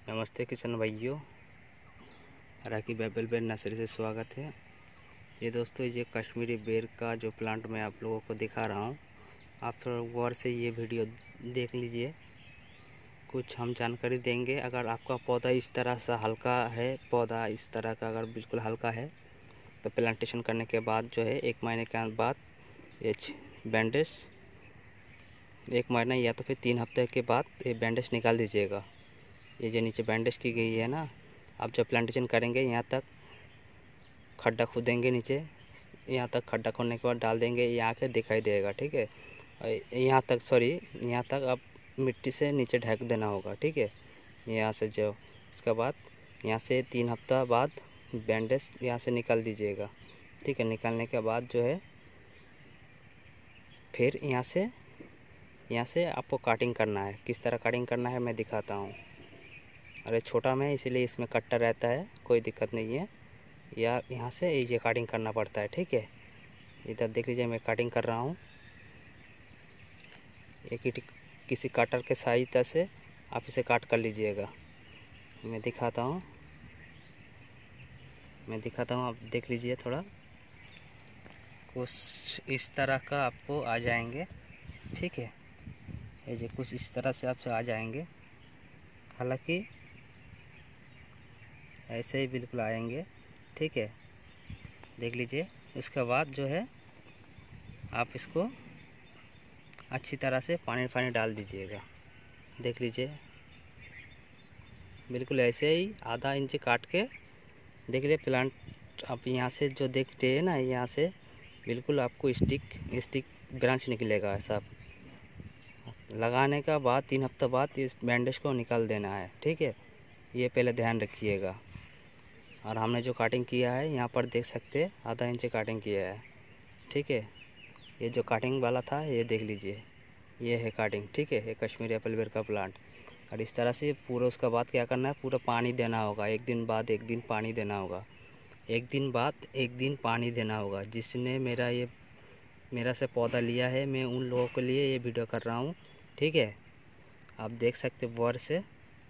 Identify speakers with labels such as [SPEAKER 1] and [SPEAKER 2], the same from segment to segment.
[SPEAKER 1] नमस्ते किसान भाइयों, राकी बैबल बेर नर्सरी से स्वागत है। ये दोस्तों, ये कश्मीरी बेर का जो प्लांट मैं आप लोगों को दिखा रहा हूँ, आप थोड़ा गौर से ये वीडियो देख लीजिए। कुछ हम जानकारी देंगे। अगर आपका पौधा इस तरह सा हल्का है, पौधा इस तरह का अगर बिल्कुल हल्का है, तो प्लांटेशन करने के बाद जो है 1 महीने के बाद ये बैंडेज, 1 महीना या तो फिर 3 हफ्ते के बाद ये बैंडेज निकाल दीजिएगा। ये जो नीचे बैंडेज की गई है ना, आप जब प्लांटेशन करेंगे यहाँ तक खड्डा खोदेंगे, नीचे यहाँ तक खड्डा खोदने के बाद डाल देंगे, यहाँ के दिखाई देगा। ठीक है, यहाँ तक आप मिट्टी से नीचे ढक देना होगा। ठीक है, यहाँ से जो इसके बाद यहाँ से 3 हफ्ता बाद बैंडेज यहाँ से निकाल दीजिएगा। ठीक है, निकालने के बाद जो है फिर यहाँ से आपको काटिंग करना है। किस तरह काटिंग करना है मैं दिखाता हूँ। अरे छोटा में इसीलिए इसमें कट्टा रहता है, कोई दिक्कत नहीं है। या यहाँ से ये काटिंग करना पड़ता है। ठीक है, इधर देख लीजिए, मैं काटिंग कर रहा हूँ। एक किसी कटर के सहायता से आप इसे काट कर लीजिएगा। मैं दिखाता हूँ, आप देख लीजिए। थोड़ा कुछ इस तरह का आपको आ जाएंगे। ठीक है, ये जो कुछ इस तरह से आपसे आ जाएंगे, हालांकि ऐसे ही बिल्कुल आएंगे। ठीक है, देख लीजिए। उसके बाद जो है आप इसको अच्छी तरह से पानी डाल दीजिएगा। देख लीजिए, बिल्कुल ऐसे ही आधा इंच काट के देख लीजिए। प्लांट आप यहाँ से जो देखते हैं ना, यहाँ से बिल्कुल आपको स्टिक ब्रांच निकलेगा। ऐसा लगाने का बाद 3 हफ्ते बाद इस बैंडेज को निकाल देना है। ठीक है, ये पहले ध्यान रखिएगा। और हमने जो काटिंग किया है यहाँ पर देख सकते हैं, आधा इंच काटिंग किया है। ठीक है, ये जो काटिंग वाला था ये देख लीजिए, ये है काटिंग। ठीक है, ये कश्मीरी एप्पल बेर का प्लांट। और इस तरह से पूरा उसके बाद क्या करना है, पूरा पानी देना होगा। 1 दिन बाद 1 दिन पानी देना होगा। 1 दिन बाद 1 दिन पानी देना होगा। जिसने मेरा से पौधा लिया है, मैं उन लोगों के लिए ये वीडियो कर रहा हूँ। ठीक है, आप देख सकते गौर से,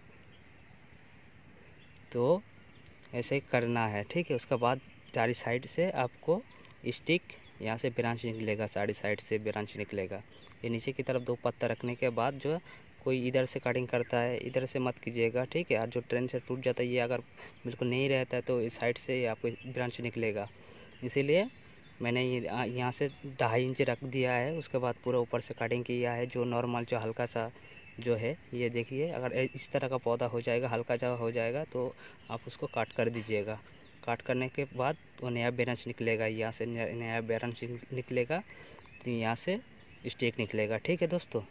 [SPEAKER 1] तो ऐसे करना है। ठीक है, उसके बाद चारों साइड से आपको स्टिक यहाँ से ब्रांच निकलेगा, सारी साइड से ब्रांच निकलेगा। ये नीचे की तरफ 2 पत्ता रखने के बाद जो है, कोई इधर से कटिंग करता है, इधर से मत कीजिएगा। ठीक है, और जो ट्रेन से टूट जाता है, ये अगर बिल्कुल नहीं रहता है तो इस साइड से आपको ब्रांच निकलेगा। इसीलिए मैंने ये यहाँ से 2.5 इंच रख दिया है। उसके बाद पूरा ऊपर से कटिंग किया है, जो नॉर्मल जो हल्का सा जो है, ये देखिए। अगर इस तरह का पौधा हो जाएगा, हल्का सा हो जाएगा, तो आप उसको काट कर दीजिएगा। काट करने के बाद वो नया ब्रांच निकलेगा, यहाँ से नया ब्रांच निकलेगा, तो यहाँ से स्टिक निकलेगा। ठीक है दोस्तों,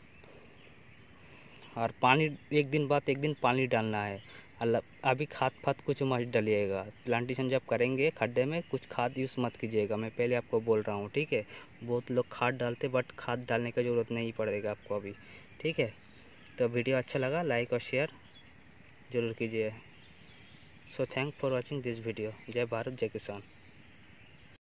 [SPEAKER 1] और पानी 1 दिन बाद 1 दिन पानी डालना है। अभी खाद कुछ मत डालिएगा। प्लांटेशन जब करेंगे खड्डे में कुछ खाद यूज़ मत कीजिएगा, मैं पहले आपको बोल रहा हूँ। ठीक है, बहुत लोग खाद डालते, बट खाद डालने की ज़रूरत नहीं पड़ेगा आपको अभी। ठीक है, तो वीडियो अच्छा लगा लाइक और शेयर ज़रूर कीजिए। So thank for watching this video. जय भारत, जय किसान।